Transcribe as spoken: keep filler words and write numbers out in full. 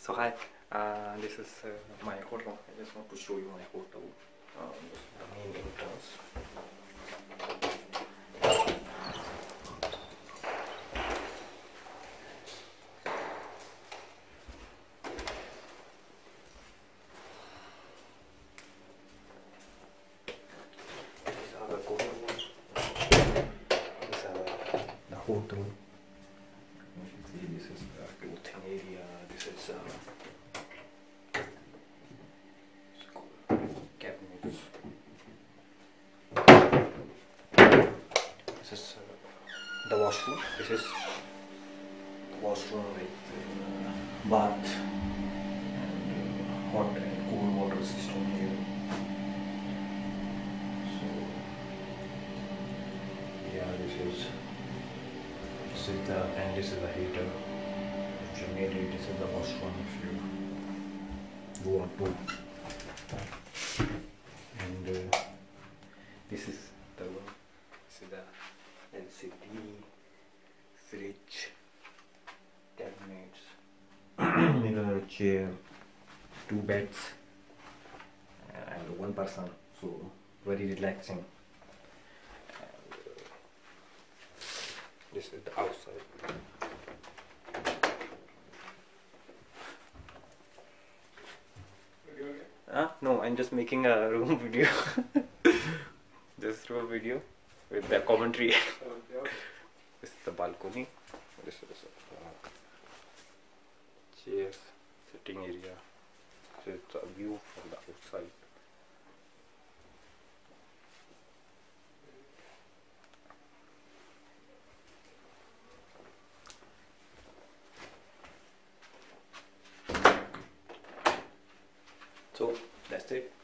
So hi, uh, this is uh, my hotel. I just want to show you my hotel. Um, this is the main entrance. These are the corridors. These are the hotel. You can see this is the clothing area. This is uh, cabinets. This is uh, the washroom. This is the washroom with uh, bath and uh, hot and cold water system here. So yeah, this is this is the and this is the heater. If you need it, this is the washroom. If you want to. And uh, this is the room. This is the L C D, fridge, cabinets, mirror, chair, two beds, and one person. So very relaxing. And, uh, this is the outside. Uh, no, I'm just making a room video. Just room video with the commentary. This is the balcony. This is uh, chairs, sitting area. This is a view from the outside. So that's it.